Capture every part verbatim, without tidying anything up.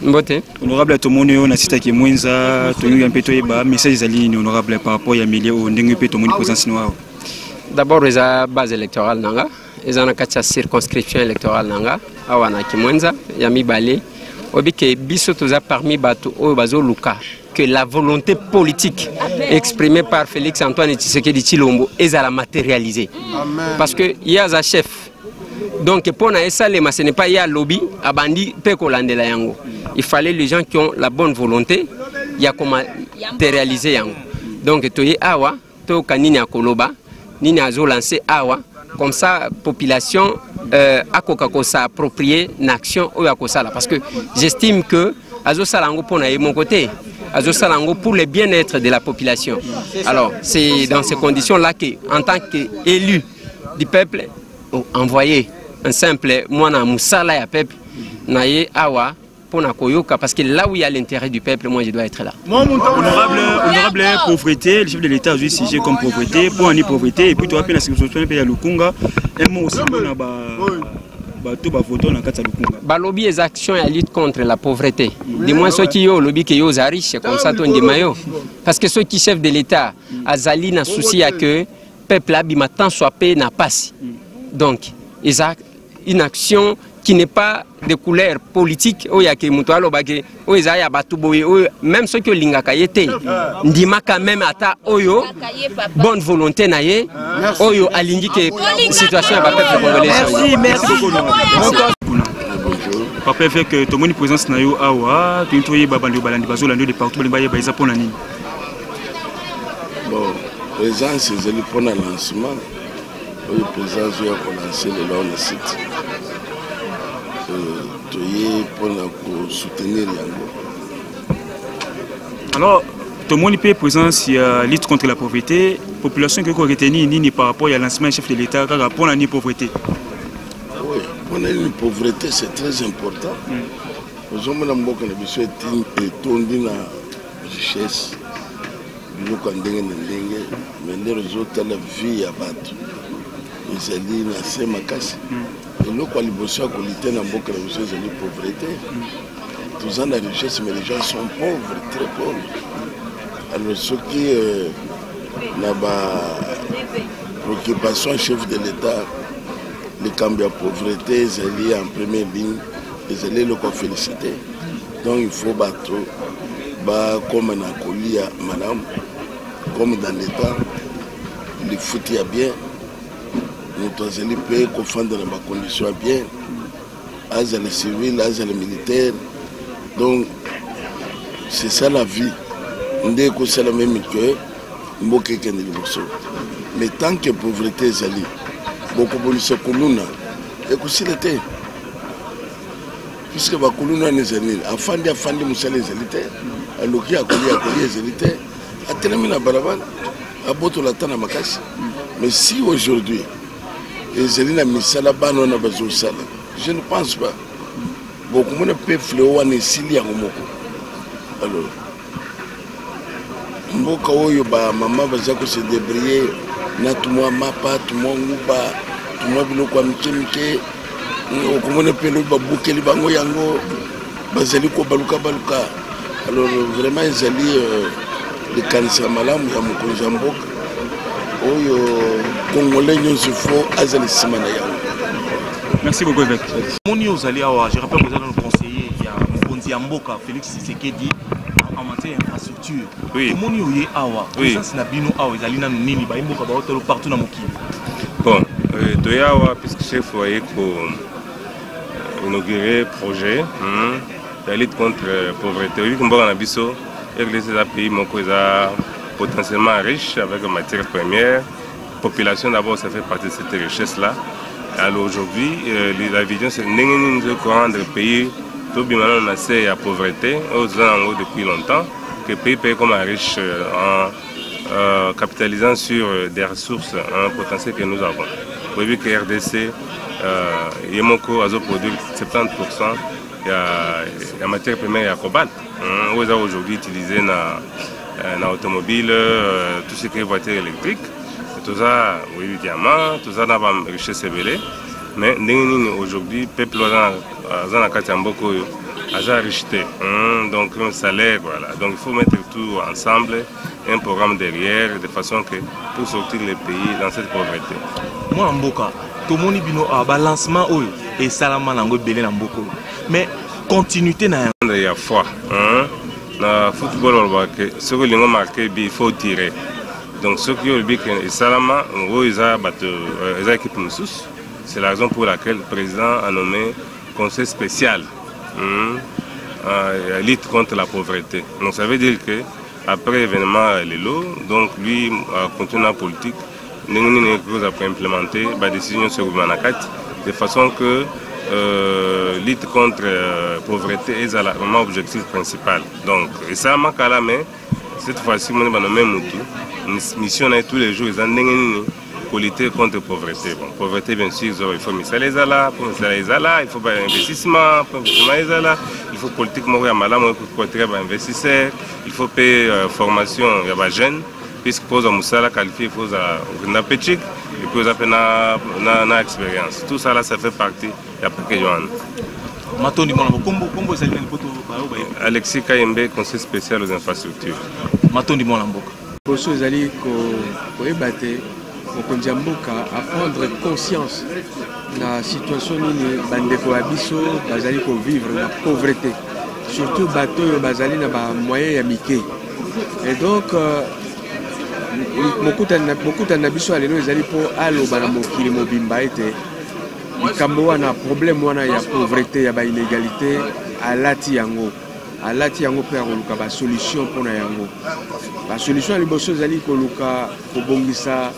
Mbote. Honorable Tomoni, on a cité qui Mwenza, Tony un peu toyeba, message ali honorable par rapport à Emilie au Ndenge pe Tomoni présence noire. D'abord, les base électorale nanga, les ana kacha circonscription électorale nanga, awana ki Mwenza, yami balé, obi ke biso toza parmi bato o bazo luka que la volonté politique exprimée par Félix Antoine Tshisekedi Tshilombo est à la matérialiser. Parce que il y a un chef. Donc pour na esa le ce n'est pas ya lobby abandi pe kolandela yango. Il fallait les gens qui ont la bonne volonté ya comment matérialiser yango. Donc toye awa to kanini akoloba nini azo lancer awa comme ça population euh, akoka ko s'approprier une action ou akosala parce que j'estime que azo salango pour na mon côté azo salango pour le bien-être de la population. Alors c'est dans ces conditions là que en tant qu'élu du peuple envoyé un simple mwana musala ya peuple naye awa pour na koyoka parce que là où il y a l'intérêt du peuple, moi je dois être là. Honorable, honorable pauvreté, le chef de l'État a joué sujet comme pauvreté, pour en pauvreté et puis tu as fait la situation pays à Lukunga un mot aussi pour na ba ba tout ba photo na kata Lukunga. Ba lobby les actions à lutte contre la pauvreté. Du moins ceux qui yo lobby que yo za riche comme ça ton mayo parce que ceux qui chef de l'État azali na souci à que peuple abima tant soit payé na passe. Donc ils ont une action qui n'est pas de couleur politique, même ceux qui ont l'ingakayete, ndima quand même ata oyo, bonne volonté naye, oyo alingi que situation va être congolaise. Merci, merci beaucoup. Papa fait que tout le monde présence na yo awa, tu trouves babandi balandi bazolando de partout balandi baisa pour nani. Bon, présence c'est le pour le lancement. Le présence a lancé le long le site. Pour soutenir Yango. Alors, tout le monde peut présence à lutte contre la pauvreté. La population qui a retenu ni par rapport au lancement du chef de l'État pour la pauvreté. Oui, pour la pauvreté, c'est très important. Nous avons besoin de la richesse. Nous avons besoin de la vie à battre. Ils ont dit que c'est ma casse. Et nous, quand nous sommes en la pauvreté, tous en la richesse, mais les gens sont pauvres, très pauvres. Alors, ceux qui n'ont pas préoccupation, chef de l'État, les camps de pauvreté, ils sont en première ligne, ils sont les féliciter. Donc, il faut battre, comme on a connu, madame, comme dans l'État, les foutre bien. Nous devons confondre dans ma condition bien, as les civils, as les militaires. Donc, c'est ça la vie. On dit que c'est la même que nous mais tant que la pauvreté est là, beaucoup de gens sont et que c'est l'été. Puisque les colons ne sont pas afin de faire des choses, alors qu'il y a des choses, à terminer la baravane, à botter la tana makasi. Mais si aujourd'hui, je ne pense pas. Beaucoup de gens peuvent fléau en Silia. Alors, mboka oyo ba mama baza ko se débrouiller na tumwa mapa tumwa nguba tumwa biloko mikemike okomona pelo ba bukeli bango yango bazali ko baluka baluka. Alors vraiment ils allaient le cancer malamu ya mokonzi ya mboka oyo congolais nyonso fo azali simana yango. Merci beaucoup évêque. Moni ozali awa, je rappelle que vous êtes le conseiller il y a mokonzi ya mboka Félix Tshisekedi en matière d'infrastructure. Oui. Moni oye awa, présence na bino awa ezali na nini ba mboka ba hôtel partout na mokili. Bon, euh, doyawa puisque chef foyer ko inaugurer projet hein, de lutte contre la pauvreté. Oui, comme on a vu ça, les pays moko eza potentiellement riche avec des matières premières. La population d'abord ça fait partie de cette richesse là. Alors aujourd'hui, euh, la vision c'est de rendre le pays tout bien on a assez à pauvreté aux depuis longtemps que le pays paye comme un riche en euh, capitalisant sur des ressources un potentiel que nous avons. Vous voyez que R D C euh, Yemoko a produit soixante-dix pour cent de la matière première et cobalt. On a aujourd'hui utilisé dans l'automobile, euh, tout ce qui est voiture électrique. Tout ça, oui, diamant, tout ça n'a pas de richesse élevée. Mais aujourd'hui, le peuple a à rejeter. Hein, donc un salaire, voilà. Donc il faut mettre tout ensemble, un programme derrière, de façon que pour sortir le pays dans cette pauvreté. Moi en Mboka, tout le monde a un balancement et Salama nango belé en Mboko. Mais continuité na il y a foi. Hein, dans le football, ce que l'on a marqué, il faut tirer. Donc ce qui est le Salama, ils ont une équipe nous. C'est la raison pour laquelle le président a nommé un conseil spécial hum, à lutte contre la pauvreté. Donc ça veut dire qu'après l'événement Lelo, donc lui a continué la politique, nous avons implémenté la décision sur Manakat de façon que euh, lutte contre la euh, pauvreté est vraiment l'objectif principal. Donc, et ça m'a mais cette fois-ci, nous avons nommé Moutou. Nous mission tous les jours, ils ont pour lutter contre la pauvreté. Bon, pauvreté, bien sûr, il faut mettre les alas, pour mettre les alas, il faut un investissement, pour mettre les alas, il faut politique, il faut un investisseur, il faut payer euh, formation, il y a des jeunes, puisque pour les moussala qualifiés, il faut une appétit, et puis ils ont une expérience. Tout ça, là, ça fait partie, il n'y a pas que Johan. Alexis Kayembe, conseil spécial aux infrastructures. Matondi Molamboka. Pour ceux qui ont battu, mokonzi mboka à prendre conscience de la situation nini bandeko ya biso bazali ko vivre la pauvreté, surtout bato yo bazali na ba moyen ya mike. Et donc mokuta na biso alelo ezali po aloba na mokili mobimba ete likambo wana problème wana ya pauvreté ya ba inégalité alati yango alati yango pe akoluka ba solution pona yango. Ba solution ya liboso ezali koluka kobongisa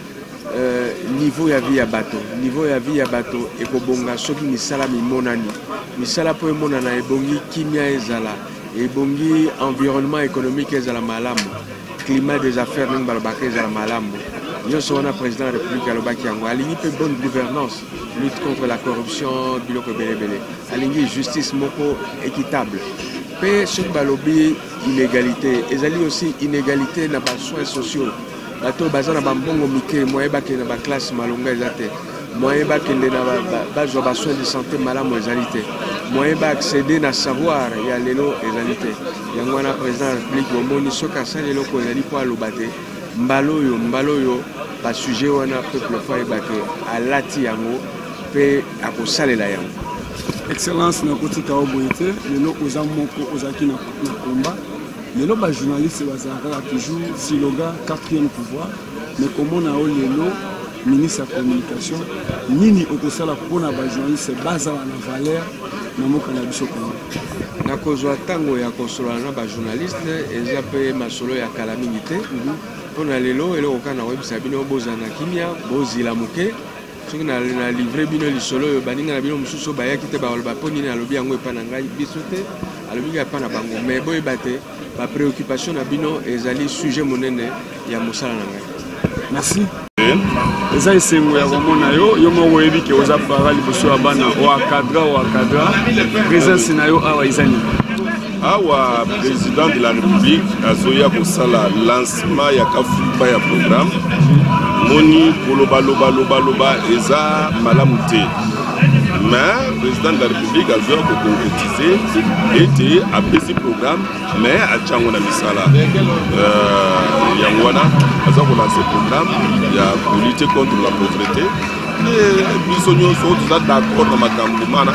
Euh, niveau ya vie ya bato, niveau ya vie ya bato et kobonga soki misala mimonani, misala po emonana ebongi kimia ezala, ebongi environnement économique ezala malamu, climat des affaires nang balobaka ezala malamu. Nyonso wana président de la République alobaki yango, alingi pe bonne gouvernance, lutte contre la corruption, biloko belebele, alingi justice moko équitable. Pe soki balobi inégalité, ezali aussi inégalité na ba soins sociaux. Bato bazana bambongo mike moyen bakende ba classe malonga ezate moyen bakende na bazwa ba soins de santé malamu ezalité moyen ba accéder na savoir ya lelo ezalité yango na président de la République bomoni soka sa lelo ko ezali po alobate mbalo yo mbalo yo ba sujet wana peuple fa ebate alati yango pe akosalela yango. Excellence na kotika oboyete lelo oza moko ozaki na combat. Les journalistes sont toujours siloga quatrième pouvoir, mais comme on a eu le ministre de la communication, nini okosala pour na journaliste base na valeur na moka na biso ko. Na kozwa tango ya kosola na ba journaliste ezape masolo ya calamité pona lelo elo okana webisa bino bozana kimia bozila muke soki na na livrer bino lisolo yo baninga na bino mususu bayaki te ba oloba poni na lobi yango epa na ngai biso te alobi epa na bango mais boy bate la préoccupation na bino ezali sujet monene ya mosala na ngai. Merci. Eza esengo ya komona yo yo moko yebi ke oza para liboso ya bana o akadra o akadra présence na yo awa ezali awa président de la République azoya kosala lancement ya kafuba ya programme moni koloba loba loba loba eza malamu te. Mais le président de la République a besoin de concrétiser et a baissé le programme, mais à Tchangona Misala. Il y a Wana, a lancé le programme, il y a pour lutter contre la pauvreté. Les bisognos sont tous d'accord dans ma campagne.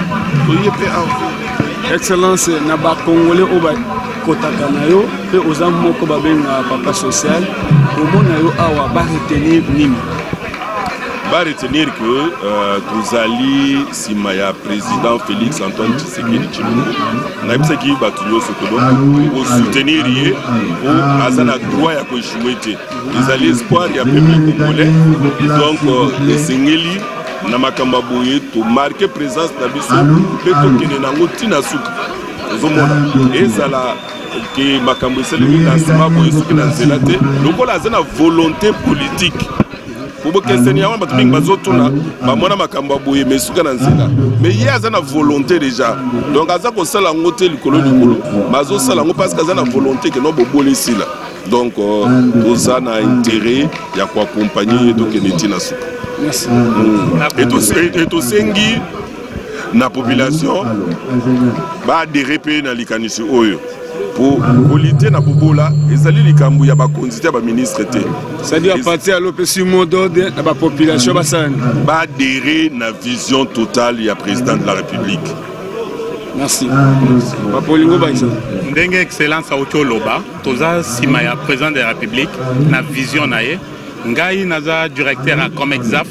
Excellence, Naba Congolais Oba Kotakanayo, et aux amours Kobabenga Papa Social, au monde Awa va retenir Nîmes. Va retenir que euh, Touzali Simaya, président Félix Antoine Tshisekedi Tshilombo, n'a pas qui battu pour soutenir hier pour Azana droit à jouer. Ils allaient espoir il y a peuple congolais donc les Sengeli na makamba boye to marquer présence na biso pe to kene nango tina suka zomona ezala que makambo eseli na sima boye suka na zelate lokola azana volonté politique. Pour que ce soit un peu de bazotuna, bamona makambo boye mesuka na nzela. Mais il y a une volonté déjà. Donc aza ko sala ngote likolo likolo, bazo sala ngo parce que aza na volonté que no bobo ici là. Donc tous a na intérêt ya ko accompagner donc netina suka. Merci. Et to et to sengi la population va adhérer à l'Ikanisi Oyo. Pour lutter na bobola ezali likambu ya ba konzité ba ministre té c'est-à-dire à partir à l'opération mot d'ordre na ba population basane ba adhérer na vision totale ya président de la République. Merci. Ba polingo ba isa ndenge excellence Autoloba toza sima ya président de la République na vision na ye ngai naza directeur à Comexaf.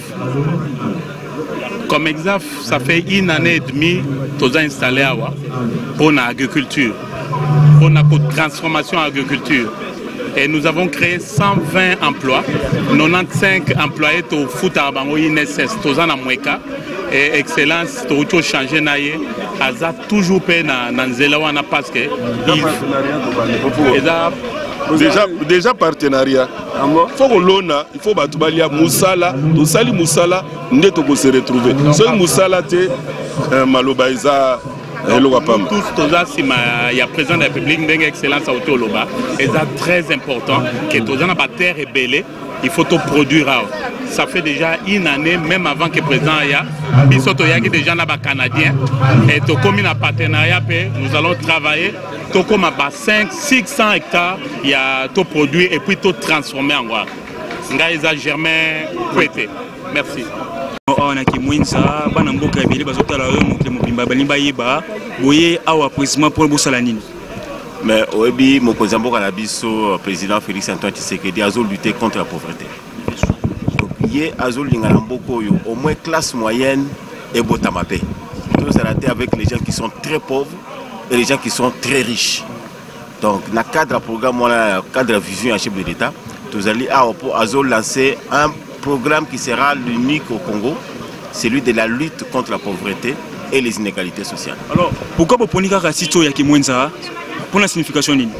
Comexaf ça fait une année et demie toza installé awa pour l'agriculture. Pour la transformation en agriculture. Et nous avons créé cent vingt emplois, quatre-vingt-quinze employés au foot à Bango I N S S, Tozana Mweka, et excellence, tout changé naïe, Aza toujours pe na Nanzelawana parce que déjà déjà partenariat. Il faut que l'on il faut batubalia Moussala, to sali Moussala, ndeto ko se retrouver. Ce Moussala te malobaïza. Tous, tous, il y a président de la République, une excellence à Autoloba, et c'est très important que tous les terre est belle, il faut tout produire. Ça fait déjà une année, même avant que le président y a, il y a déjà des Canadiens, et comme un partenariat, nous allons travailler, tout comme cinq six cents hectares, il y a tout produit et puis tout transformé en bois. C'est Germain Kouete. Merci. On qui mwinza bana mboka ebele bazotala yo mokile mobimba balimba yeba boye awa président pour bosalanini mais oyebi mokonzi mboka na biso président Félix Antoine Tshisekedi azo lutter contre la pauvreté. Donc yé azo linga na mboko yo au moins classe moyenne et botama pe. Tous raté avec les gens qui sont très pauvres et les gens qui sont très riches. Donc dans le cadre programme voilà cadre vision à chef de l'État, tous allez à azo lancer un programme qui sera l'unique au Congo, celui de la lutte contre la pauvreté et les inégalités sociales. Alors, pourquoi vous prenez un sito Yakimwenza pour la signification nini?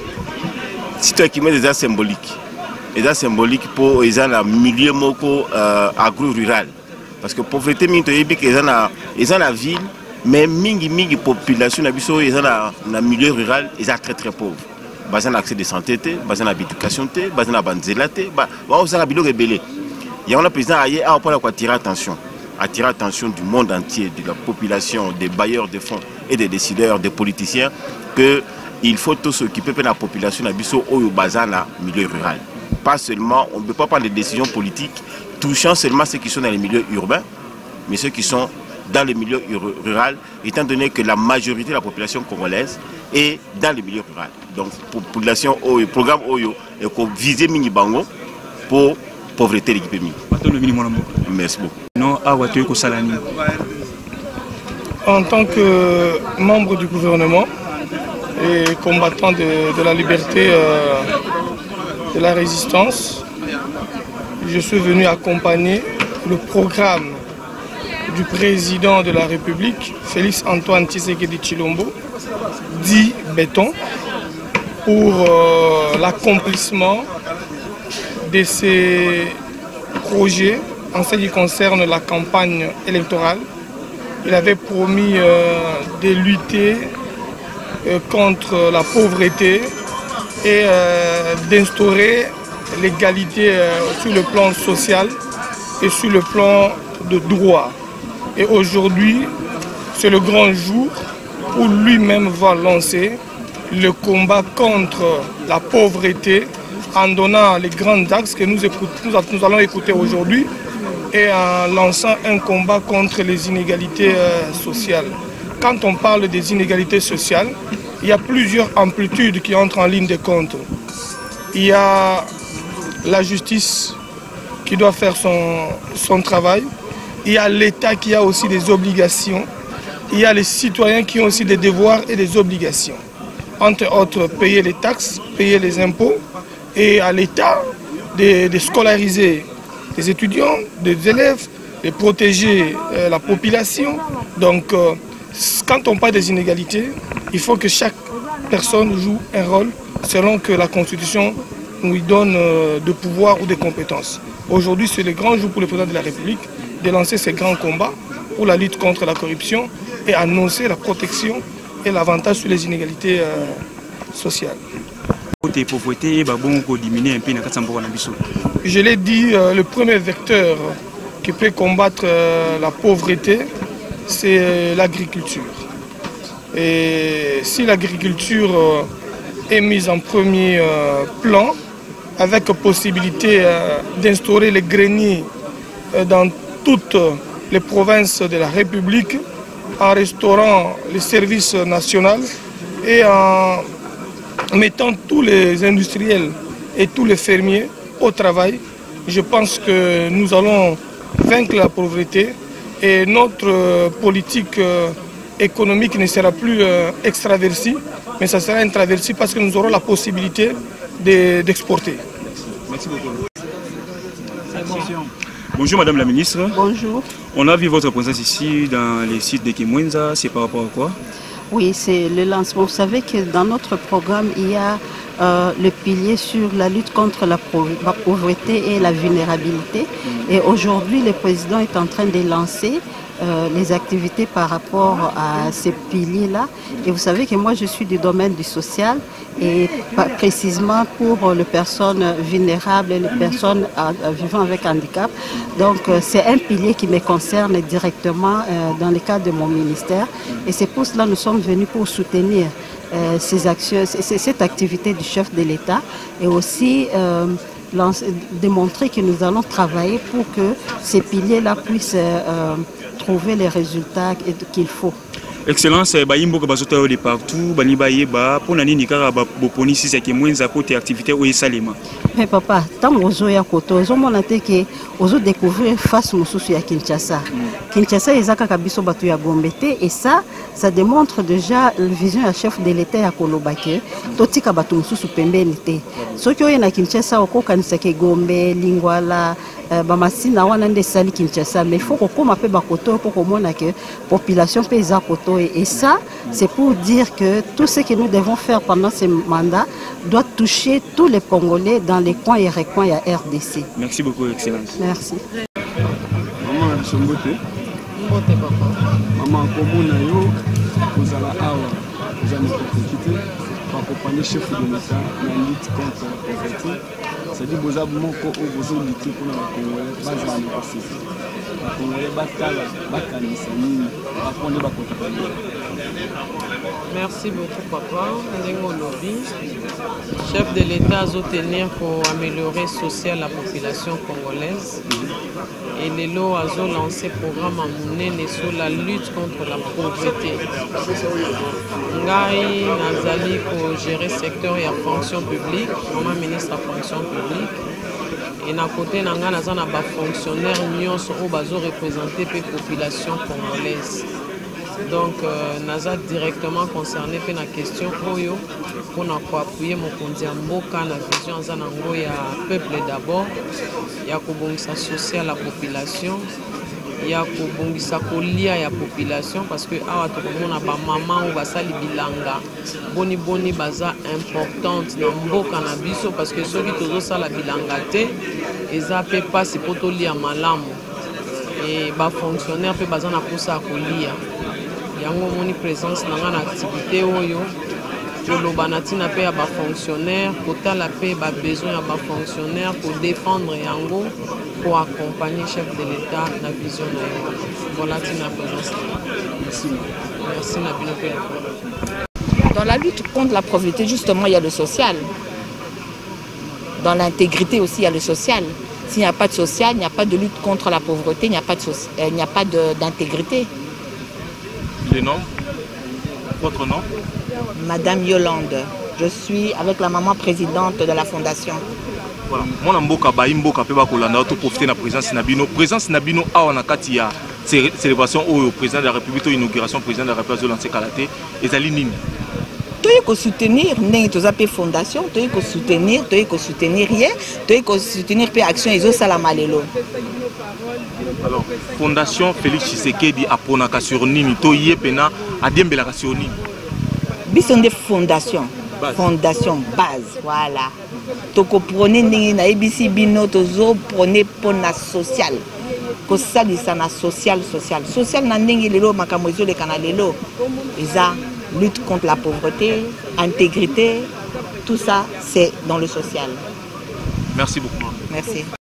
Sito Yakimwenza est symbolique. Il est symbolique pour les milieu moko euh, agro-rural. Parce que la pauvreté, c'est dans la ville, mais mingi mingi population est dans le milieu rural, ils sont très très pauvres. Ils ont accès à la santé, ils ont l'éducation, ils ont la banzela, ils ont la bilo rebelle. Il y a un président ailleurs pour attirer l'attention, attirer l'attention du monde entier, de la population, des bailleurs de fonds et des décideurs, des politiciens, qu'il faut tous s'occuper de la population au milieu rural. Pas seulement, on ne peut pas prendre des décisions politiques touchant seulement ceux qui sont dans les milieux urbains, mais ceux qui sont dans les milieux ruraux, étant donné que la majorité de la population congolaise est dans les milieux ruraux. Donc, pour population, le programme Oyo est visé Mini-Bango pour pauvreté l'équipement. Merci beaucoup. En tant que membre du gouvernement et combattant de, de la liberté, euh, de la résistance, je suis venu accompagner le programme du président de la République, Félix Antoine Tshisekedi Tshilombo, dit béton, pour euh, l'accomplissement de ces projets en ce qui concerne la campagne électorale. Il avait promis euh, de lutter euh, contre la pauvreté et euh, d'instaurer l'égalité euh, sur le plan social et sur le plan de droit. Et aujourd'hui, c'est le grand jour où lui-même va lancer le combat contre la pauvreté en donnant les grands axes que nous, écoute, nous, nous allons écouter aujourd'hui et en lançant un combat contre les inégalités euh, sociales. Quand on parle des inégalités sociales, il y a plusieurs amplitudes qui entrent en ligne de compte. Il y a la justice qui doit faire son, son travail. Il y a l'État qui a aussi des obligations. Il y a les citoyens qui ont aussi des devoirs et des obligations. Entre autres, payer les taxes, payer les impôts. Et à l'État de, de scolariser les étudiants, des élèves, de protéger euh, la population. Donc, euh, quand on parle des inégalités, il faut que chaque personne joue un rôle selon que la Constitution nous donne euh, de pouvoir ou des compétences. Aujourd'hui, c'est le grand jour pour le président de la République de lancer ces grands combats pour la lutte contre la corruption et annoncer la protection et l'avantage sur les inégalités euh, sociales. Je l'ai dit, euh, le premier vecteur qui peut combattre euh, la pauvreté, c'est l'agriculture. Et si l'agriculture est mise en premier plan, avec possibilité d'instaurer les greniers dans toutes les provinces de la République, en restaurant les services nationaux et en mettant tous les industriels et tous les fermiers au travail, je pense que nous allons vaincre la pauvreté et notre politique économique ne sera plus extraversive, mais ça sera intraversive parce que nous aurons la possibilité d'exporter. Merci beaucoup. Bonjour Madame la Ministre. Bonjour. On a vu votre présence ici dans les sites de Kimwenza, c'est par rapport à quoi? Oui, c'est le lancement. Vous savez que dans notre programme, il y a euh, le pilier sur la lutte contre la pauvreté et la vulnérabilité. Et aujourd'hui, le président est en train de lancer euh, les activités par rapport à ces piliers-là. Et vous savez que moi, je suis du domaine du social et précisément pour les personnes vulnérables et les personnes vivant avec handicap. Donc, c'est un pilier qui me concerne directement euh, dans le cadre de mon ministère. Et c'est pour cela que nous sommes venus pour soutenir euh, ces actions, cette activité du chef de l'État et aussi euh, démontrer que nous allons travailler pour que ces piliers-là puissent euh, trouver les résultats qu'il faut. Excellence, bayimbo ka bazota de partout, bani bayeba pour nani nikara ba boponi si c'est que moins à côté activité ou salima. Mais papa, tant ozo ya koto, ozo mona te ke ozo découvrir face mususu ya Kinshasa. Kinshasa ezaka kabiso batu ya Gombete et ça ça démontre déjà la vision du chef de l'État ya Kolobake, totika batu mususu pembeni te. Soki oye na Kinshasa okokanisa ke Gombe, Lingwala, bamasina wana nde sali Kinshasa, mais il faut qu'on appelle bakoto pour qu'on montre que population paysa koto et ça c'est pour dire que tout ce que nous devons faire pendant ce mandat doit toucher tous les Congolais dans les coins et recoins à R D C. Merci beaucoup, Excellence. Merci. Maman Sombote. Mbote papa. Maman komona yo kozala awa kozana kokité pour accompagner chef de l'État dans la lutte contre la pauvreté. C'est-à-dire que vous avez besoin de lutter pour les Congolais, base de nécessité. Les Congolais batala, bakanisa nini, bakonde bakotaka. Merci beaucoup papa. Ndengo Lobi, chef de l'État a tenir pour améliorer social la population congolaise. Et les lots a lancé le programme à Mounene sur la lutte contre la pauvreté. Ngai Nazali pour gérer le secteur et la fonction publique, maman ministre de la fonction publique. Et à côté, Nanga Nazana ba fonctionnaire Nyons au bazo représenté la population congolaise. Donc, euh, Naza directement concerné par la question Oyo pour appuyer mon Mboka la vision Zanango ya peuple d'abord, il y a kobongisa social la population, il y a kobongisa kolia ya population parce que awa to komona ba maman ou basali bilanga boni boni baza importante na mboka na biso parce que ceux qui tozo sala bilanga te eza pe passe poto lia malamu et ba fonctionnaire pe baza na posa kolia. Yango moni présence dans une activité oyo koloba natina pe ya ba fonctionnaire kotala pe ba besoin ya ba fonctionnaire pour défendre yango pour accompagner chef de l'État na vision na yo. Voilà tina présence. Merci. Merci na bino pe. Dans la lutte contre la pauvreté justement il y a le social. Dans l'intégrité aussi il y a le social. S'il n'y a pas de social, il n'y a pas de lutte contre la pauvreté, il n'y a pas de euh, il n'y a pas d'intégrité. Le nom? Votre nom? Madame Yolande. Je suis avec la maman présidente de la fondation. Voilà. Mon mboka ba imboka pe ba kolanda to profiter na présence nabino. Présence nabino awa na kati ya célébration au président de la République, inauguration président de la République lancé kalaté ezali nini? Toye ko soutenir ndenge tozape fondation, toye ko soutenir, toye ko soutenir rien, toye ko soutenir pe action ezo sala malelo. Alors, Fondation Félix Tshisekedi a ponaka sur nini to yepena a dembelaka sur nini. Bisonde fondation, base. Fondation base, voilà. Toko prone ndenge na ebisi bino tozo prone pona social. Ko salisa na social social. Social na ndenge lelo makambo ezo le kanalelo. Eza lutte contre la pauvreté, intégrité, tout ça c'est dans le social. Merci beaucoup. Merci.